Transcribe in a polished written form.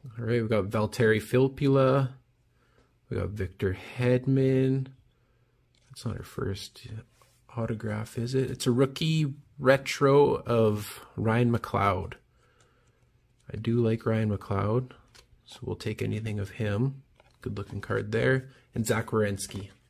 All right, we got Valtteri Filppula. We got Victor Hedman. That's not our first autograph, is it? It's a rookie retro of Ryan McLeod. I do like Ryan McLeod, so we'll take anything of him. Good looking card there. And Zach Werenski.